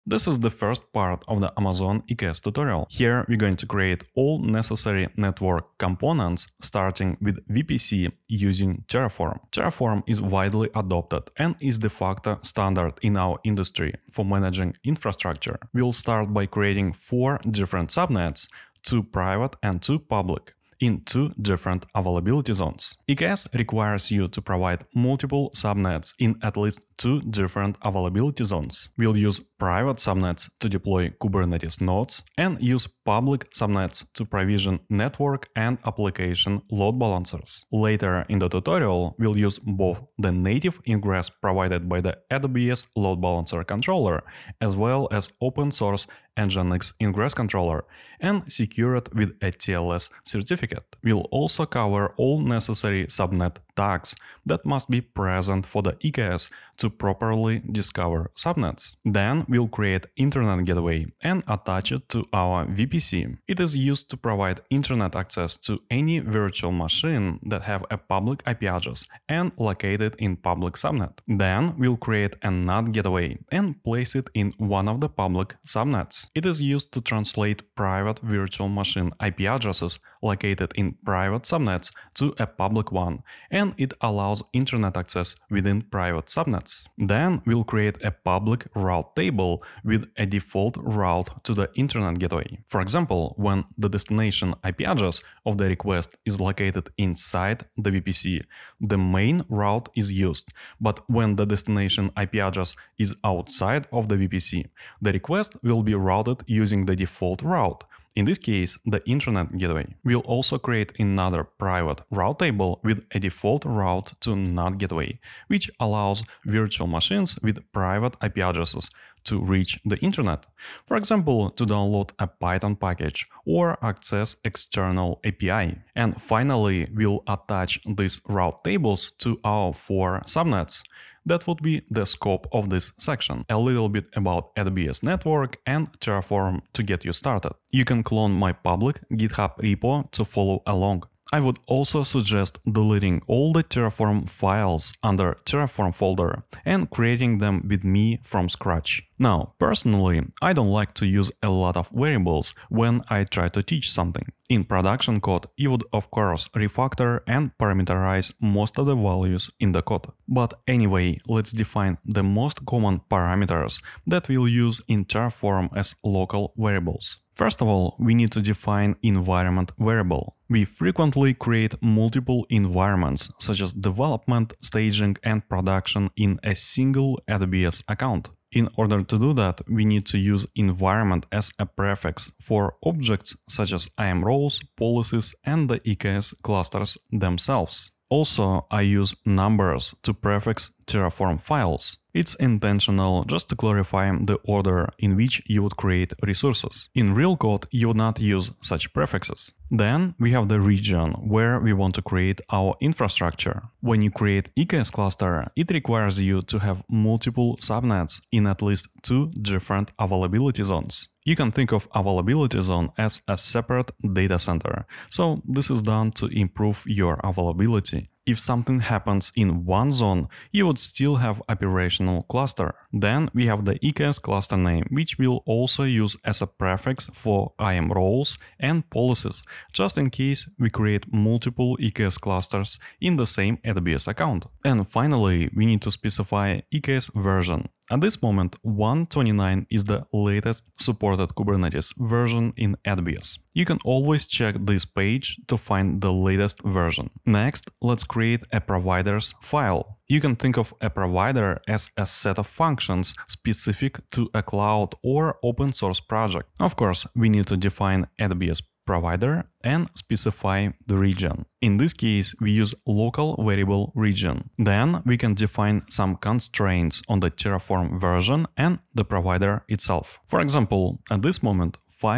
This is the first part of the Amazon EKS tutorial. Here we're going to create all necessary network components starting with VPC using Terraform. Terraform is widely adopted and is de facto standard in our industry for managing infrastructure. We'll start by creating 4 different subnets, 2 private and 2 public, in 2 different availability zones. EKS requires you to provide multiple subnets in at least 2 different availability zones. We'll use private subnets to deploy Kubernetes nodes and use public subnets to provision network and application load balancers. Later in the tutorial, we'll use both the native ingress provided by the AWS Load Balancer controller as well as open source Nginx ingress controller and secure it with a TLS certificate. We'll also cover all necessary subnet tags that must be present for the EKS to properly discover subnets. Then we'll create Internet Gateway and attach it to our VPC. It is used to provide internet access to any virtual machine that have a public IP address and located in public subnet. Then we'll create a NAT gateway and place it in one of the public subnets. It is used to translate private virtual machine IP addresses located in private subnets to a public one, and it allows internet access within private subnets. Then we'll create a public route table with a default route to the internet gateway. For example, when the destination IP address of the request is located inside the VPC, the main route is used, but when the destination IP address is outside of the VPC, the request will be routed using the default route. In this case, the Internet Gateway. We'll also create another private route table with a default route to NAT gateway, which allows virtual machines with private IP addresses to reach the internet. For example, to download a Python package or access external API. And finally, we'll attach these route tables to our 4 subnets. That would be the scope of this section. A little bit about AWS Network and Terraform to get you started. You can clone my public GitHub repo to follow along. I would also suggest deleting all the Terraform files under Terraform folder and creating them with me from scratch. Now, personally, I don't like to use a lot of variables when I try to teach something. In production code, you would of course refactor and parameterize most of the values in the code. But anyway, let's define the most common parameters that we'll use in Terraform as local variables. First of all, we need to define environment variable. We frequently create multiple environments, such as development, staging, and production in a single AWS account. In order to do that, we need to use environment as a prefix for objects such as IAM roles, policies, and the EKS clusters themselves. Also, I use numbers to prefix Terraform files. It's intentional just to clarify the order in which you would create resources. In real code, you would not use such prefixes. Then we have the region where we want to create our infrastructure. When you create EKS cluster, it requires you to have multiple subnets in at least 2 different availability zones. You can think of availability zone as a separate data center, so this is done to improve your availability. If something happens in one zone, you would still have operational cluster. Then we have the EKS cluster name, which we'll also use as a prefix for IAM roles and policies, just in case we create multiple EKS clusters in the same AWS account. And finally, we need to specify EKS version. At this moment, 1.29 is the latest supported Kubernetes version in AWS. You can always check this page to find the latest version. Next, let's create a providers file. You can think of a provider as a set of functions specific to a cloud or open source project. Of course, we need to define AWS provider and specify the region. In this case, we use local variable region. Then we can define some constraints on the Terraform version and the provider itself. For example, at this moment,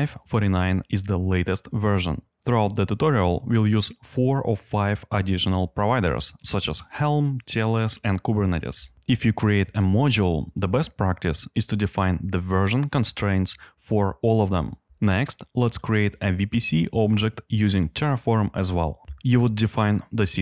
5.49 is the latest version. Throughout the tutorial, we'll use 4 or 5 additional providers, such as Helm, TLS, and Kubernetes. If you create a module, the best practice is to define the version constraints for all of them. Next, let's create a VPC object using Terraform as well. You would define the seeder,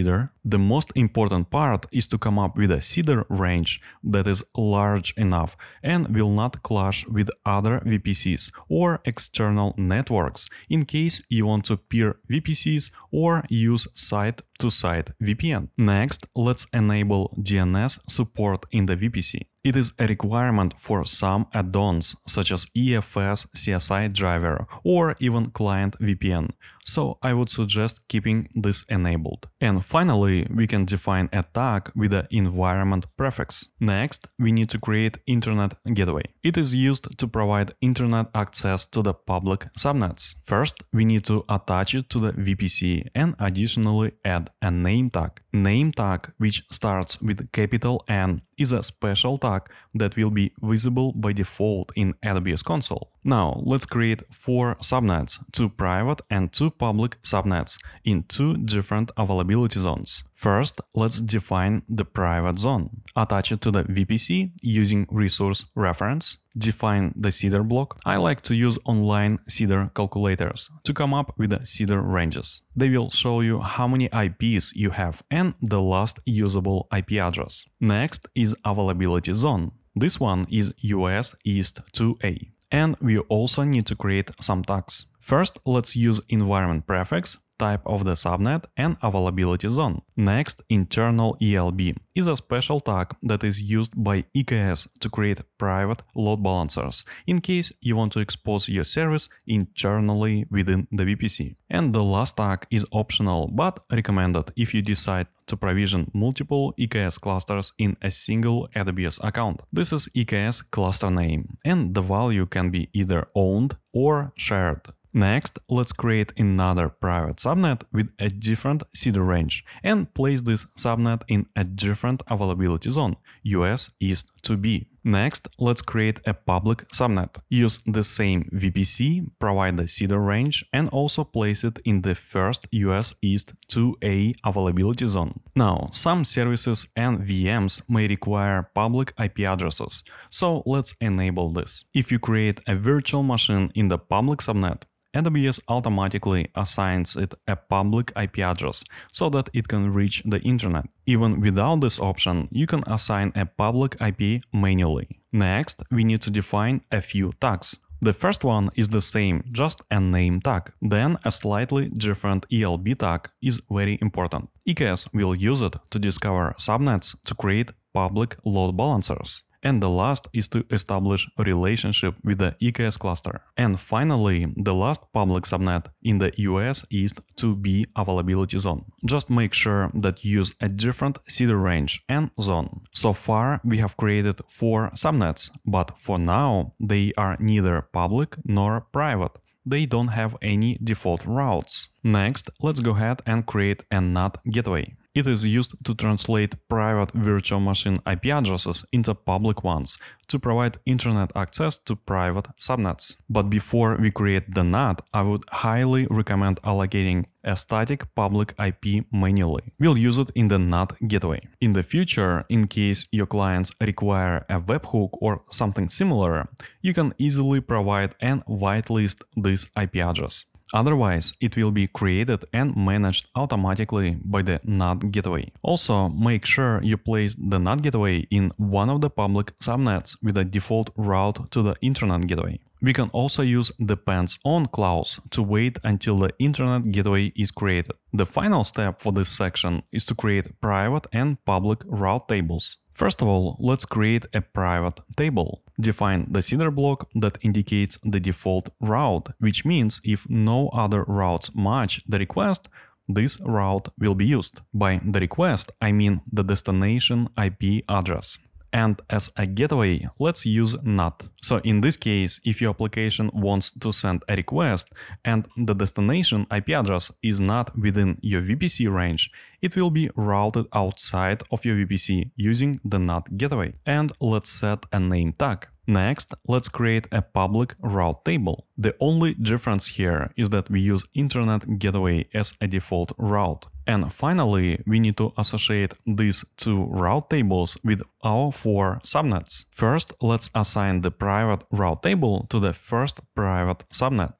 The most important part is to come up with a CIDR range that is large enough and will not clash with other VPCs or external networks in case you want to peer VPCs or use site-to-site VPN. Next, let's enable DNS support in the VPC. It is a requirement for some add-ons such as EFS CSI driver or even client VPN, so I would suggest keeping this enabled. And finally, we can define a tag with the environment prefix. Next, we need to create Internet Gateway. It is used to provide internet access to the public subnets. First, we need to attach it to the VPC and additionally add a name tag. Name tag, which starts with capital N, is a special tag that will be visible by default in AWS console. Now let's create 4 subnets, 2 private and 2 public subnets in 2 different availability zones. First, let's define the private zone. Attach it to the VPC using resource reference. Define the CIDR block. I like to use online CIDR calculators to come up with the CIDR ranges. They will show you how many IPs you have and the last usable IP address. Next is availability zone. This one is US East 2A. And we also need to create some tags. First, let's use environment prefix, type of the subnet and availability zone. Next, internal ELB is a special tag that is used by EKS to create private load balancers in case you want to expose your service internally within the VPC. And the last tag is optional but recommended if you decide to provision multiple EKS clusters in a single AWS account. This is EKS cluster name, and the value can be either owned or shared. Next, let's create another private subnet with a different CIDR range and place this subnet in a different availability zone, US East 2B. Next, let's create a public subnet. Use the same VPC, provide the CIDR range, and also place it in the first US East 2A availability zone. Now, some services and VMs may require public IP addresses, so let's enable this. If you create a virtual machine in the public subnet, AWS automatically assigns it a public IP address so that it can reach the internet. Even without this option, you can assign a public IP manually. Next, we need to define a few tags. The first one is the same, just a name tag. Then a slightly different ELB tag is very important. EKS will use it to discover subnets to create public load balancers. And the last is to establish a relationship with the EKS cluster. And finally, the last public subnet in the US East 2B availability zone. Just make sure that you use a different CIDR range and zone. So far, we have created 4 subnets, but for now, they are neither public nor private. They don't have any default routes. Next, let's go ahead and create a NAT gateway. It is used to translate private virtual machine IP addresses into public ones to provide internet access to private subnets. But before we create the NAT, I would highly recommend allocating a static public IP manually. We'll use it in the NAT gateway. In the future, in case your clients require a webhook or something similar, you can easily provide and whitelist this IP address. Otherwise, it will be created and managed automatically by the NAT gateway. Also, make sure you place the NAT gateway in one of the public subnets with a default route to the internet gateway. We can also use depends on clause to wait until the internet gateway is created. The final step for this section is to create private and public route tables. First of all, let's create a private table. Define the CIDR block that indicates the default route, which means if no other routes match the request, this route will be used. By the request, I mean the destination IP address. And as a gateway, let's use NAT. So in this case, if your application wants to send a request and the destination IP address is not within your VPC range, it will be routed outside of your VPC using the NAT gateway. And let's set a name tag. Next, let's create a public route table. The only difference here is that we use Internet Gateway as a default route. And finally, we need to associate these 2 route tables with our 4 subnets. First, let's assign the private route table to the first private subnet.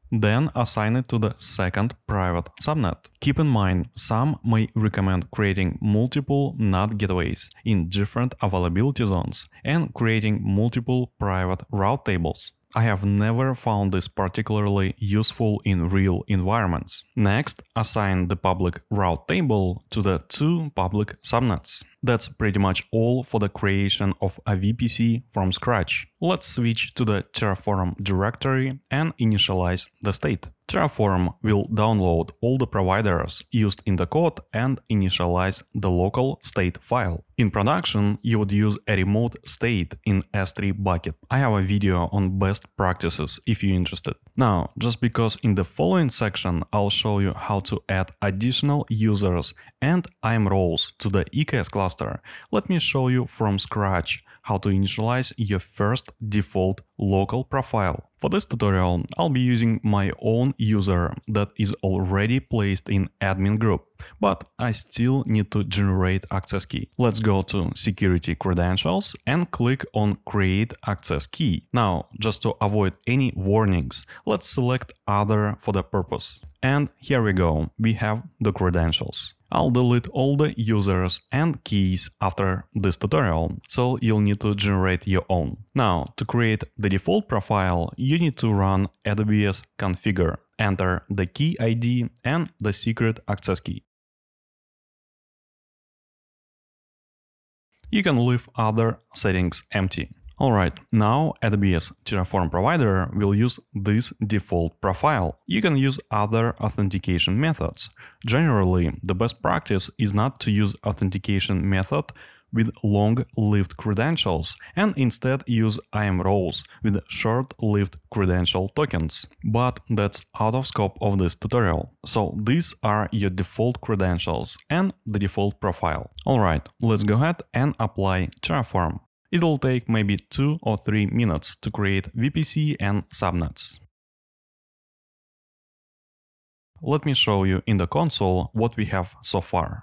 Then assign it to the second private subnet. Keep in mind, some may recommend creating multiple NAT gateways in different availability zones and creating multiple private route tables. I have never found this particularly useful in real environments. Next, assign the public route table to the two public subnets. That's pretty much all for the creation of a VPC from scratch. Let's switch to the Terraform directory and initialize the state. Terraform will download all the providers used in the code and initialize the local state file. In production, you would use a remote state in S3 bucket. I have a video on best practices if you're interested. Now, just because in the following section I'll show you how to add additional users and IAM roles to the EKS cluster, let me show you from scratch how to initialize your first default local profile. For this tutorial, I'll be using my own user that is already placed in admin group, but I still need to generate access key. Let's go to security credentials and click on create access key. Now, just to avoid any warnings, let's select other for the purpose. And here we go, we have the credentials. I'll delete all the users and keys after this tutorial, so you'll need to generate your own. Now, to create the default profile, you need to run AWS configure, enter the key ID and the secret access key. You can leave other settings empty. Alright, now AWS Terraform provider will use this default profile. You can use other authentication methods. Generally, the best practice is not to use authentication method with long-lived credentials and instead use IAM roles with short-lived credential tokens. But that's out of scope of this tutorial. So these are your default credentials and the default profile. Alright, let's go ahead and apply Terraform. It'll take maybe 2 or 3 minutes to create VPC and subnets. Let me show you in the console what we have so far.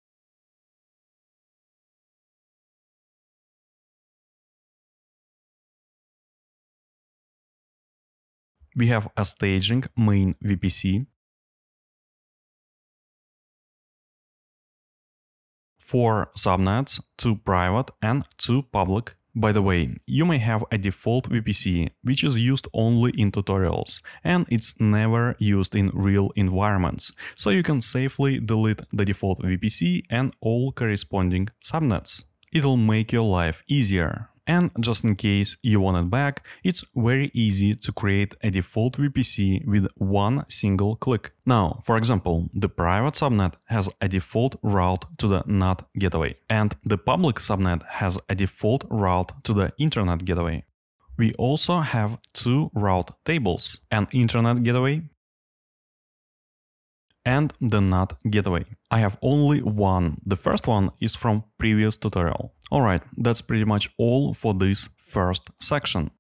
We have a staging main VPC, 4 subnets, 2 private and 2 public. By the way, you may have a default VPC which is used only in tutorials and it's never used in real environments, so you can safely delete the default VPC and all corresponding subnets. It'll make your life easier. And just in case you want it back, it's very easy to create a default VPC with one single click. Now, for example, the private subnet has a default route to the NAT gateway, and the public subnet has a default route to the internet gateway. We also have 2 route tables, an internet gateway and the NAT gateway. I have only one. The first one is from previous tutorial. Alright, that's pretty much all for this first section.